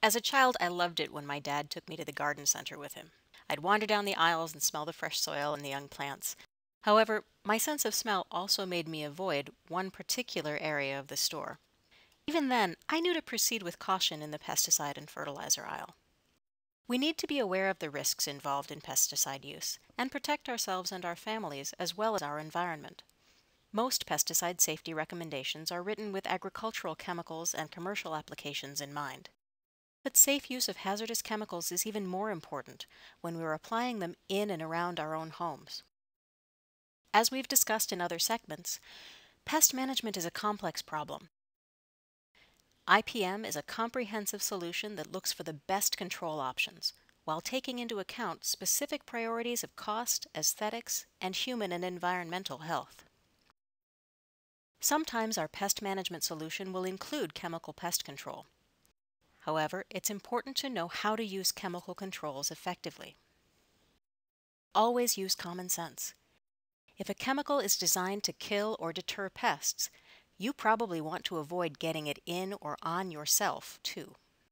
As a child, I loved it when my dad took me to the garden center with him. I'd wander down the aisles and smell the fresh soil and the young plants. However, my sense of smell also made me avoid one particular area of the store. Even then, I knew to proceed with caution in the pesticide and fertilizer aisle. We need to be aware of the risks involved in pesticide use and protect ourselves and our families as well as our environment. Most pesticide safety recommendations are written with agricultural chemicals and commercial applications in mind. But safe use of hazardous chemicals is even more important when we're applying them in and around our own homes. As we've discussed in other segments, pest management is a complex problem. IPM is a comprehensive solution that looks for the best control options, while taking into account specific priorities of cost, aesthetics, and human and environmental health. Sometimes our pest management solution will include chemical pest control. However, it's important to know how to use chemical controls effectively. Always use common sense. If a chemical is designed to kill or deter pests, you probably want to avoid getting it in or on yourself, too.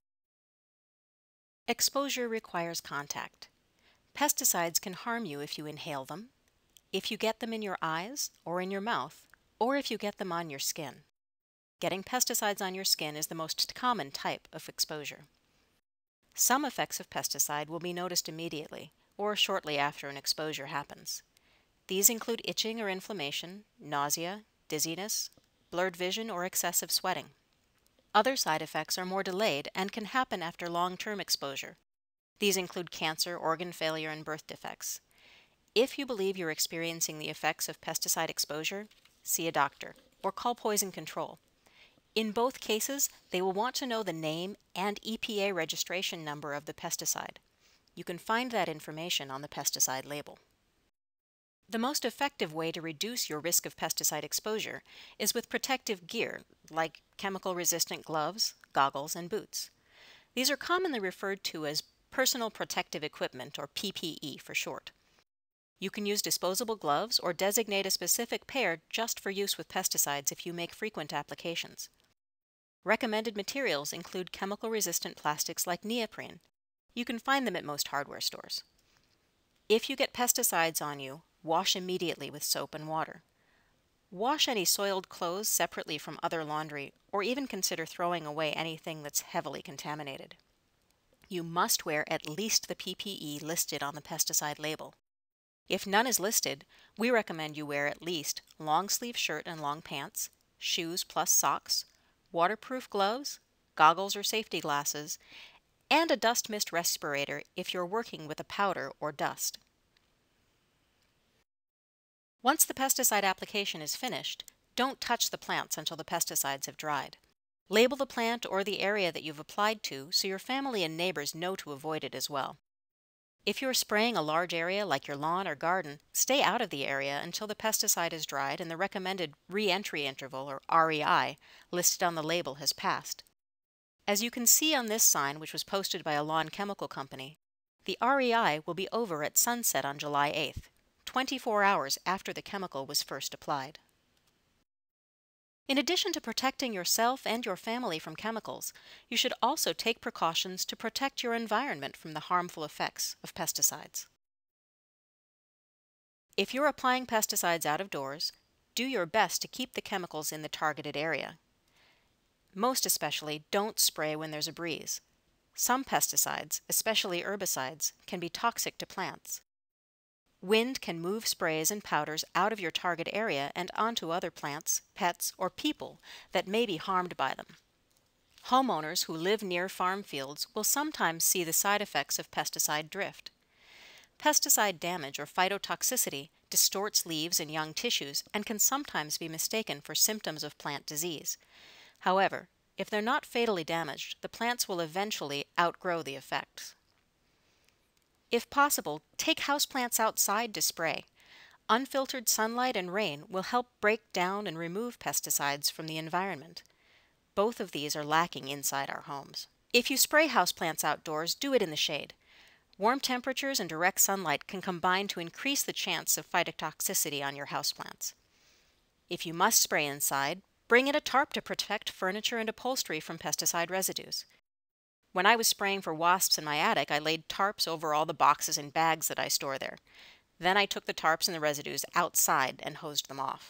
Exposure requires contact. Pesticides can harm you if you inhale them, if you get them in your eyes or in your mouth, or if you get them on your skin. Getting pesticides on your skin is the most common type of exposure. Some effects of pesticide will be noticed immediately or shortly after an exposure happens. These include itching or inflammation, nausea, dizziness, blurred vision, or excessive sweating. Other side effects are more delayed and can happen after long-term exposure. These include cancer, organ failure, and birth defects. If you believe you're experiencing the effects of pesticide exposure, see a doctor or call poison control. In both cases, they will want to know the name and EPA registration number of the pesticide. You can find that information on the pesticide label. The most effective way to reduce your risk of pesticide exposure is with protective gear like chemical-resistant gloves, goggles, and boots. These are commonly referred to as personal protective equipment, or PPE for short. You can use disposable gloves or designate a specific pair just for use with pesticides if you make frequent applications. Recommended materials include chemical-resistant plastics like neoprene. You can find them at most hardware stores. If you get pesticides on you, wash immediately with soap and water. Wash any soiled clothes separately from other laundry, or even consider throwing away anything that's heavily contaminated. You must wear at least the PPE listed on the pesticide label. If none is listed, we recommend you wear at least long-sleeve shirt and long pants, shoes plus socks, waterproof gloves, goggles or safety glasses, and a dust mist respirator if you're working with a powder or dust. Once the pesticide application is finished, don't touch the plants until the pesticides have dried. Label the plant or the area that you've applied to so your family and neighbors know to avoid it as well. If you're spraying a large area like your lawn or garden, stay out of the area until the pesticide is dried and the recommended re-entry interval, or REI, listed on the label has passed. As you can see on this sign, which was posted by a lawn chemical company, the REI will be over at sunset on July 8th, 24 hours after the chemical was first applied. In addition to protecting yourself and your family from chemicals, you should also take precautions to protect your environment from the harmful effects of pesticides. If you're applying pesticides out of doors, do your best to keep the chemicals in the targeted area. Most especially, don't spray when there's a breeze. Some pesticides, especially herbicides, can be toxic to plants. Wind can move sprays and powders out of your target area and onto other plants, pets, or people that may be harmed by them. Homeowners who live near farm fields will sometimes see the side effects of pesticide drift. Pesticide damage or phytotoxicity distorts leaves and young tissues and can sometimes be mistaken for symptoms of plant disease. However, if they're not fatally damaged, the plants will eventually outgrow the effects. If possible, take houseplants outside to spray. Unfiltered sunlight and rain will help break down and remove pesticides from the environment. Both of these are lacking inside our homes. If you spray houseplants outdoors, do it in the shade. Warm temperatures and direct sunlight can combine to increase the chance of phytotoxicity on your houseplants. If you must spray inside, bring in a tarp to protect furniture and upholstery from pesticide residues. When I was spraying for wasps in my attic, I laid tarps over all the boxes and bags that I store there. Then I took the tarps and the residues outside and hosed them off.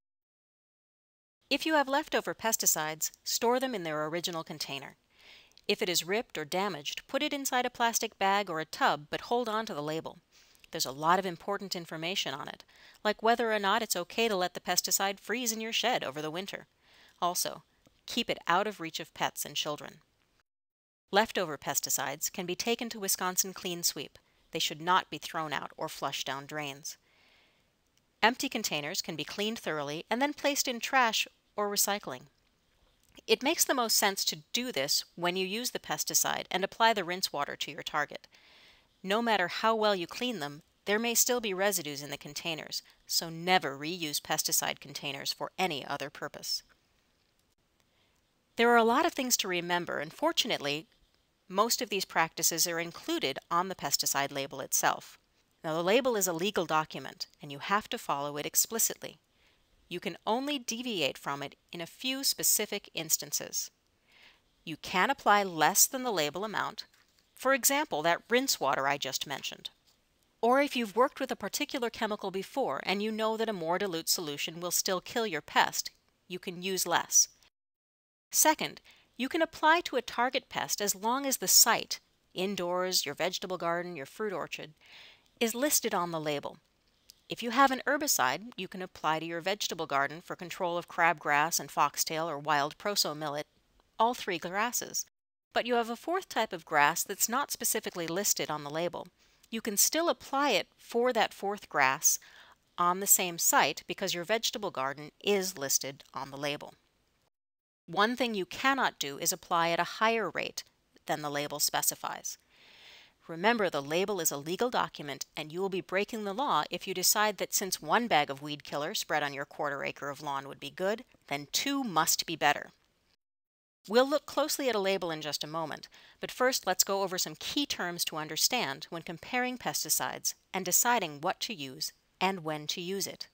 If you have leftover pesticides, store them in their original container. If it is ripped or damaged, put it inside a plastic bag or a tub, but hold on to the label. There's a lot of important information on it, like whether or not it's okay to let the pesticide freeze in your shed over the winter. Also, keep it out of reach of pets and children. Leftover pesticides can be taken to Wisconsin Clean Sweep. They should not be thrown out or flushed down drains. Empty containers can be cleaned thoroughly and then placed in trash or recycling. It makes the most sense to do this when you use the pesticide and apply the rinse water to your target. No matter how well you clean them, there may still be residues in the containers, so never reuse pesticide containers for any other purpose. There are a lot of things to remember, and fortunately, most of these practices are included on the pesticide label itself. Now, the label is a legal document, and you have to follow it explicitly. You can only deviate from it in a few specific instances. You can apply less than the label amount, for example, that rinse water I just mentioned. Or if you've worked with a particular chemical before and you know that a more dilute solution will still kill your pest, you can use less. Second, you can apply to a target pest as long as the site, indoors, your vegetable garden, your fruit orchard, is listed on the label. If you have an herbicide, you can apply to your vegetable garden for control of crabgrass and foxtail or wild proso millet, all 3 grasses. But you have a 4th type of grass that's not specifically listed on the label. You can still apply it for that 4th grass on the same site because your vegetable garden is listed on the label. One thing you cannot do is apply at a higher rate than the label specifies. Remember, the label is a legal document and you will be breaking the law if you decide that since 1 bag of weed killer spread on your 1/4 acre of lawn would be good, then 2 must be better. We'll look closely at a label in just a moment, but first let's go over some key terms to understand when comparing pesticides and deciding what to use and when to use it.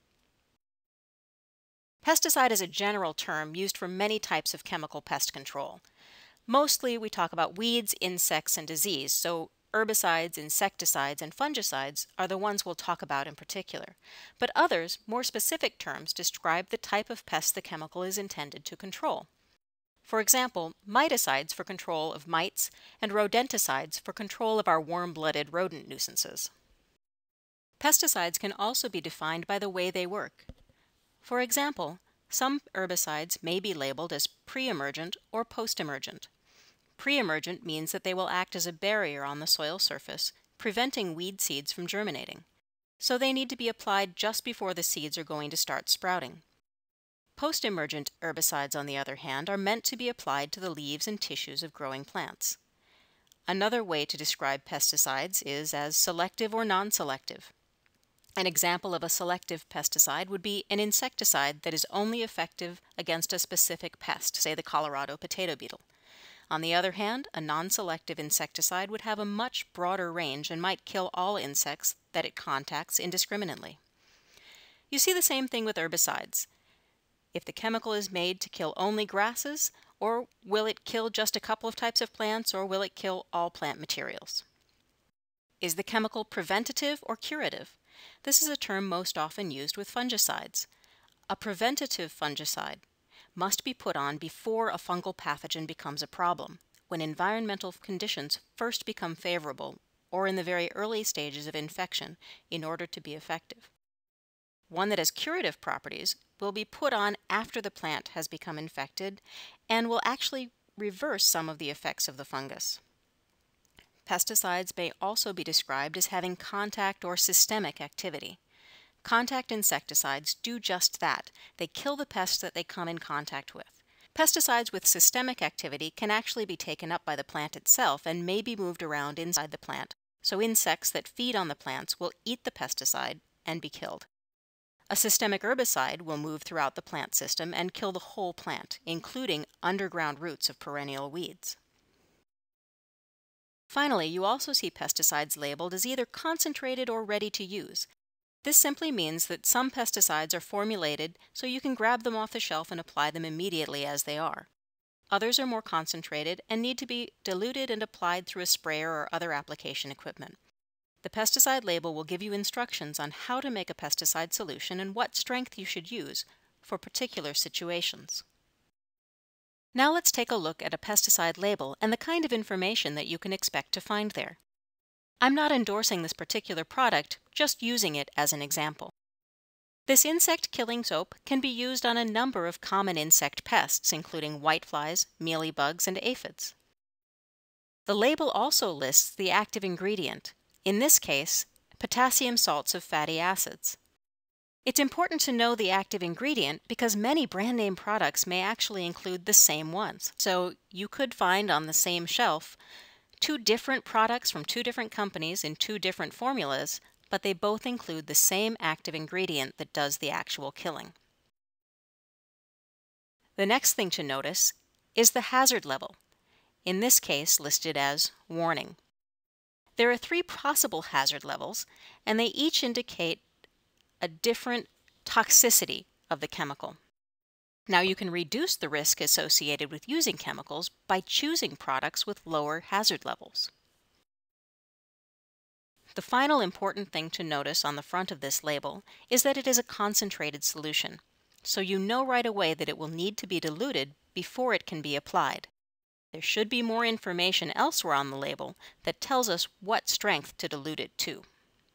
Pesticide is a general term used for many types of chemical pest control. Mostly we talk about weeds, insects, and disease, so herbicides, insecticides, and fungicides are the ones we'll talk about in particular. But others, more specific terms, describe the type of pest the chemical is intended to control. For example, miticides for control of mites and rodenticides for control of our warm-blooded rodent nuisances. Pesticides can also be defined by the way they work. For example, some herbicides may be labeled as pre-emergent or post-emergent. Pre-emergent means that they will act as a barrier on the soil surface, preventing weed seeds from germinating. So they need to be applied just before the seeds are going to start sprouting. Post-emergent herbicides, on the other hand, are meant to be applied to the leaves and tissues of growing plants. Another way to describe pesticides is as selective or non-selective. An example of a selective pesticide would be an insecticide that is only effective against a specific pest, say the Colorado potato beetle. On the other hand, a non-selective insecticide would have a much broader range and might kill all insects that it contacts indiscriminately. You see the same thing with herbicides. If the chemical is made to kill only grasses, or will it kill just a couple of types of plants, or will it kill all plant materials? Is the chemical preventative or curative? This is a term most often used with fungicides. A preventative fungicide must be put on before a fungal pathogen becomes a problem, when environmental conditions first become favorable, or in the very early stages of infection, in order to be effective. One that has curative properties will be put on after the plant has become infected and will actually reverse some of the effects of the fungus. Pesticides may also be described as having contact or systemic activity. Contact insecticides do just that. They kill the pests that they come in contact with. Pesticides with systemic activity can actually be taken up by the plant itself and may be moved around inside the plant, so insects that feed on the plants will eat the pesticide and be killed. A systemic herbicide will move throughout the plant system and kill the whole plant, including underground roots of perennial weeds. Finally, you also see pesticides labeled as either concentrated or ready to use. This simply means that some pesticides are formulated so you can grab them off the shelf and apply them immediately as they are. Others are more concentrated and need to be diluted and applied through a sprayer or other application equipment. The pesticide label will give you instructions on how to make a pesticide solution and what strength you should use for particular situations. Now let's take a look at a pesticide label and the kind of information that you can expect to find there. I'm not endorsing this particular product, just using it as an example. This insect-killing soap can be used on a number of common insect pests, including whiteflies, mealybugs, and aphids. The label also lists the active ingredient, in this case, potassium salts of fatty acids. It's important to know the active ingredient because many brand name products may actually include the same ones. So you could find on the same shelf 2 different products from 2 different companies in 2 different formulas, but they both include the same active ingredient that does the actual killing. The next thing to notice is the hazard level, in this case listed as warning. There are 3 possible hazard levels, and they each indicate a different toxicity of the chemical. Now you can reduce the risk associated with using chemicals by choosing products with lower hazard levels. The final important thing to notice on the front of this label is that it is a concentrated solution, so you know right away that it will need to be diluted before it can be applied. There should be more information elsewhere on the label that tells us what strength to dilute it to.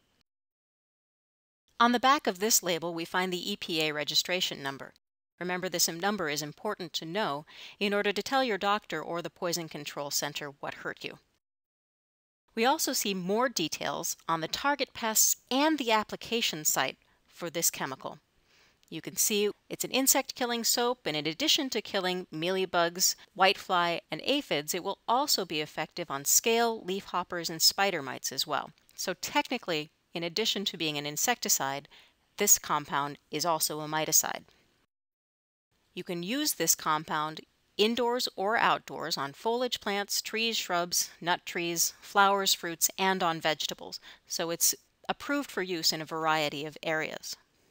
On the back of this label, we find the EPA registration number. Remember, this number is important to know in order to tell your doctor or the Poison Control Center what hurt you. We also see more details on the target pests and the application site for this chemical. You can see it's an insect-killing soap, and in addition to killing mealybugs, whitefly, and aphids, it will also be effective on scale, leafhoppers, and spider mites as well. So technically, in addition to being an insecticide, this compound is also a miticide. You can use this compound indoors or outdoors on foliage plants, trees, shrubs, nut trees, flowers, fruits, and on vegetables. So it's approved for use in a variety of areas.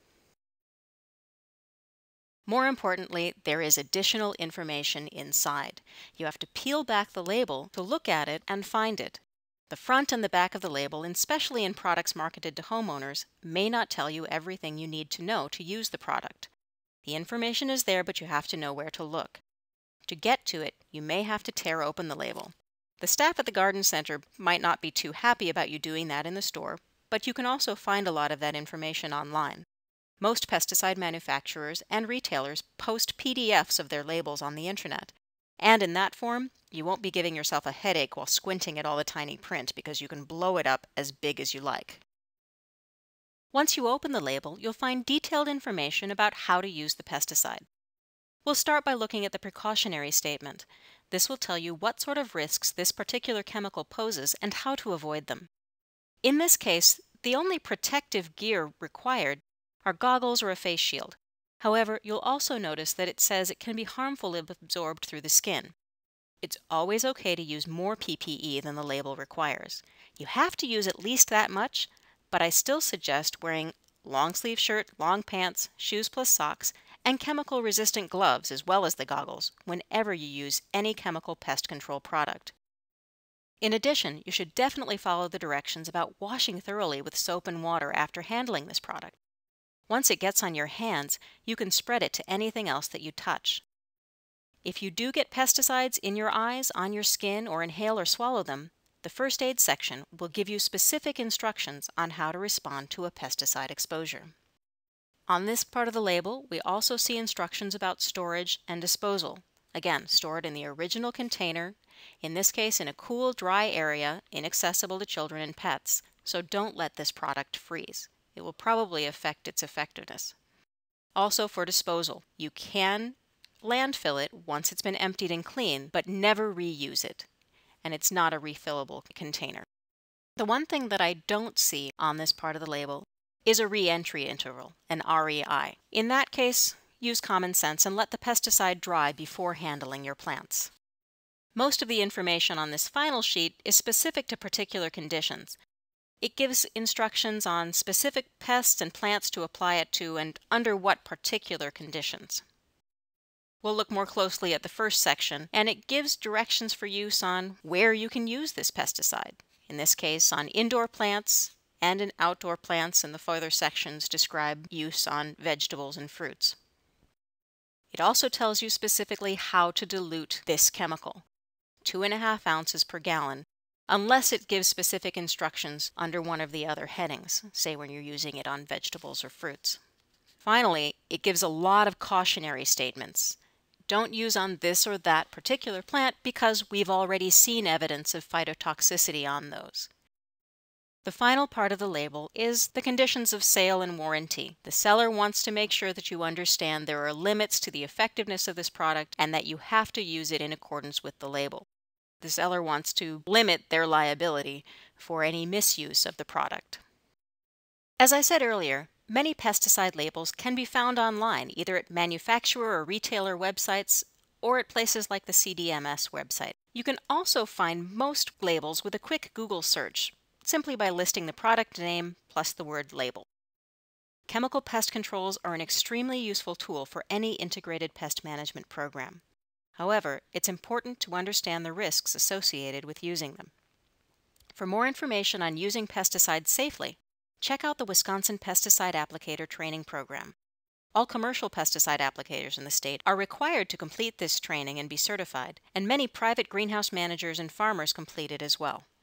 More importantly, there is additional information inside. You have to peel back the label to look at it and find it. The front and the back of the label, especially in products marketed to homeowners, may not tell you everything you need to know to use the product. The information is there, but you have to know where to look. To get to it, you may have to tear open the label. The staff at the garden center might not be too happy about you doing that in the store, but you can also find a lot of that information online. Most pesticide manufacturers and retailers post PDFs of their labels on the internet, and in that form, you won't be giving yourself a headache while squinting at all the tiny print because you can blow it up as big as you like. Once you open the label, you'll find detailed information about how to use the pesticide. We'll start by looking at the precautionary statement. This will tell you what sort of risks this particular chemical poses and how to avoid them. In this case, the only protective gear required are goggles or a face shield. However, you'll also notice that it says it can be harmful if absorbed through the skin. It's always okay to use more PPE than the label requires. You have to use at least that much, but I still suggest wearing long sleeve shirt, long pants, shoes plus socks, and chemical-resistant gloves as well as the goggles whenever you use any chemical pest control product. In addition, you should definitely follow the directions about washing thoroughly with soap and water after handling this product. Once it gets on your hands, you can spread it to anything else that you touch. If you do get pesticides in your eyes, on your skin, or inhale or swallow them, the first aid section will give you specific instructions on how to respond to a pesticide exposure. On this part of the label, we also see instructions about storage and disposal. Again, stored in the original container, in this case in a cool, dry area inaccessible to children and pets, so don't let this product freeze. It will probably affect its effectiveness. Also for disposal, you can landfill it once it's been emptied and cleaned, but never reuse it, and it's not a refillable container. The one thing that I don't see on this part of the label is a re-entry interval, an REI. In that case, use common sense and let the pesticide dry before handling your plants. Most of the information on this final sheet is specific to particular conditions. It gives instructions on specific pests and plants to apply it to and under what particular conditions. We'll look more closely at the first section, and it gives directions for use on where you can use this pesticide. In this case, on indoor plants and in outdoor plants, and the further sections describe use on vegetables and fruits. It also tells you specifically how to dilute this chemical, 2.5 ounces per gallon, unless it gives specific instructions under one of the other headings, say when you're using it on vegetables or fruits. Finally, it gives a lot of cautionary statements. Don't use on this or that particular plant because we've already seen evidence of phytotoxicity on those. The final part of the label is the conditions of sale and warranty. The seller wants to make sure that you understand there are limits to the effectiveness of this product and that you have to use it in accordance with the label. The seller wants to limit their liability for any misuse of the product. As I said earlier, many pesticide labels can be found online, either at manufacturer or retailer websites or at places like the CDMS website. You can also find most labels with a quick Google search, simply by listing the product name plus the word label. Chemical pest controls are an extremely useful tool for any integrated pest management program. However, it's important to understand the risks associated with using them. For more information on using pesticides safely, check out the Wisconsin Pesticide Applicator Training Program. All commercial pesticide applicators in the state are required to complete this training and be certified, and many private greenhouse managers and farmers complete it as well.